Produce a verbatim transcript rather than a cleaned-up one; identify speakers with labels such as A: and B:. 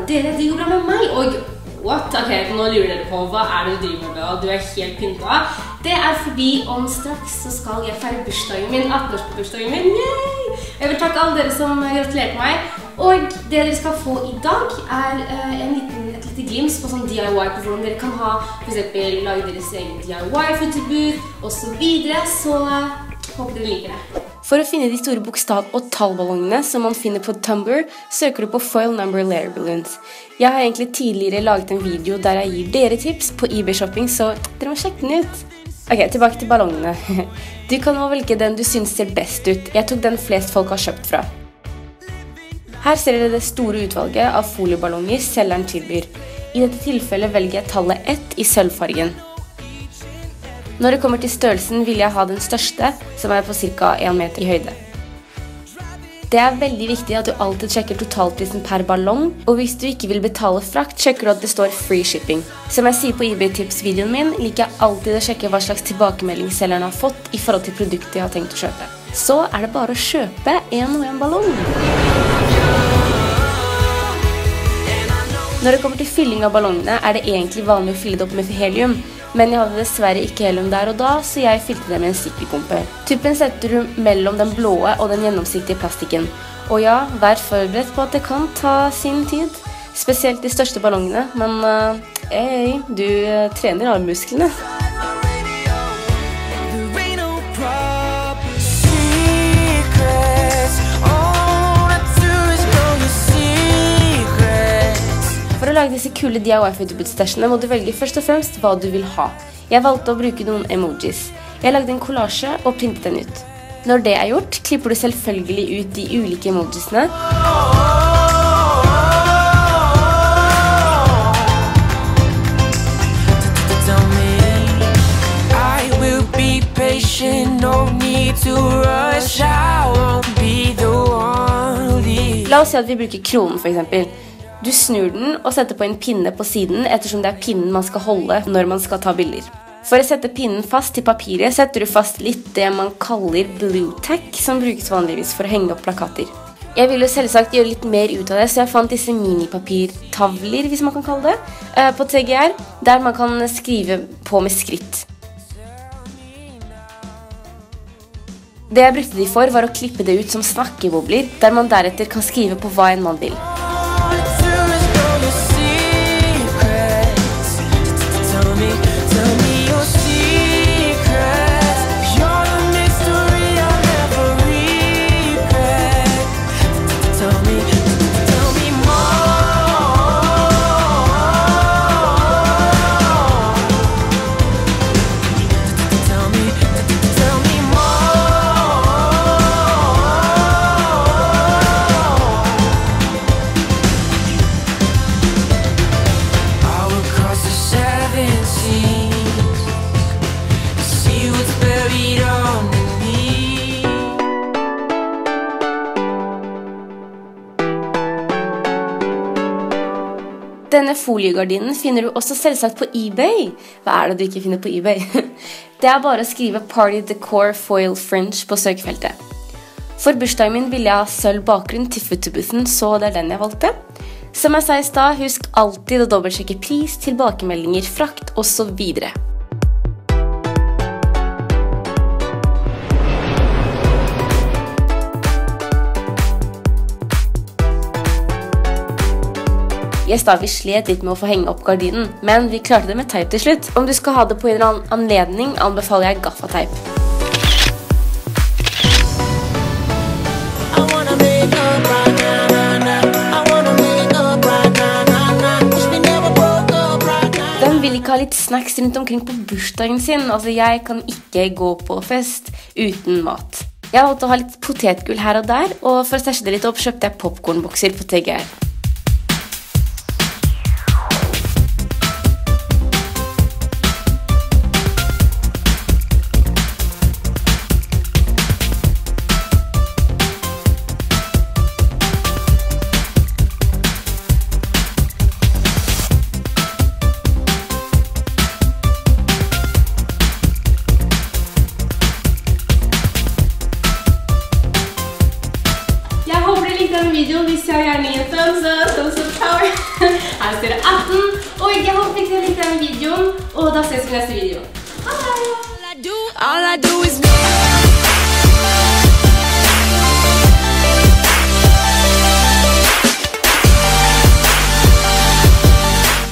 A: dere, det går bra med meg, og what? Ok, nå lurer dere på, hva er det du driver med da? Du er helt pynta. Det er fordi om straks så skal jeg feire bursdagen min, atten-årsbursdagen min, yay! Jeg vil takke alle dere som gratulerte meg, og det dere skal få i dag er uh, en liten, et lite glims på sånn D I Y på hvordan dere kan ha, for eksempel lage deres egen D I Y-fotobooth, og så videre, så uh, håper dere liker det. For å finne de store bokstav- og tallballongene som man finner på Tumblr, søker du på Foil Number Layer Balloons. Jeg har egentlig tidligere laget en video der jeg gir dere tips på eBay-shopping, så dere må sjekke den ut. Ok, tilbake til ballongene. Du kan nå velge den du synes ser best ut. Jeg tok den flest folk har kjøpt fra. Her ser dere det store utvalget av folieballonger selgeren tilbyr. I dette tilfellet velger jeg tallet ett i sølvfargen. Når det kommer til størrelsen vil jeg ha den største, som er på ca. en meter i høyde. Det er veldig viktig at du alltid sjekker totalprisen per ballong, og hvis du ikke vil betale frakt, sjekker du at det står free shipping. Som jeg sier på eBay-tips-videoen min, liker jeg alltid å sjekke hva slags tilbakemelding selgeren har fått i forhold til produktet jeg har tenkt å kjøpe. Så er det bare å kjøpe en og en ballong. Når det kommer til fylling av ballongene, er det egentlig vanlig å fylle det opp med helium, men jeg hadde dessverre ikke helium der og da, så jeg fylte det med en sikkerpumpe. Tuppen setter du mellom den blåe og den gjennomsiktige plastikken. Og ja, vær forberedt på at det kan ta sin tid. Spesielt de største ballongene, men uh, hey, du uh, trener alle musklene. For å lage disse kule D I Y-fotobooth-stashene må du velge først og fremst hva du vil ha. Jeg valgte å bruke noen emojis. Jeg lagde en collage og printet den ut. Når det er gjort, klipper du selvfølgelig ut de ulike emojisene. La oss si at vi bruker kronen for eksempel. Du snur den og setter på en pinne på siden ettersom det er pinnen man skal holde når man skal ta bilder. For å sette pinnen fast til papiret setter du fast litt det man kaller glue tack, som brukes vanligvis for å henge opp plakater. Jeg ville selvsagt gjøre litt mer ut av det, så jeg fant disse minipapirtavler, hvis man kan kalle det, på T G R, der man kan skrive på med skritt. Det jeg brukte de for var å klippe det ut som snakkebobler, der man deretter kan skrive på hva enn man vil. Denne foliegardinen finner du også selvsagt på eBay. Hva er det du ikke finner på eBay? Det er bare å skrive Party Decor Foil Fringe på søkefeltet. For bursdagen min ville jeg ha sølv bakgrunn til fotoboothen, så det er den jeg valgte. Som jeg sa i sted, husk alltid å dobbeltsjekke pris, tilbakemeldinger, frakt og så videre. Jeg sa vi slet litt med å få henge opp gardinen, men vi klarte det med teip til slutt. Om du skal ha det på en eller annen anledning, anbefaler jeg gaffateip. Hvem vil ikke ha litt snacks rundt omkring på bursdagen sin? Altså, jeg kan ikke gå på fest uten mat. Jeg valgte å ha litt potetgull her og der, og for å stæsje det litt opp, kjøpte jeg popcornbokser på T G R. Videoen, hvis jeg gjerne gir thumbs up, thumbs up power. atten. Og jeg håper dere likte denne videoen, og da ses vi i neste video. Ha det!
B: All I do is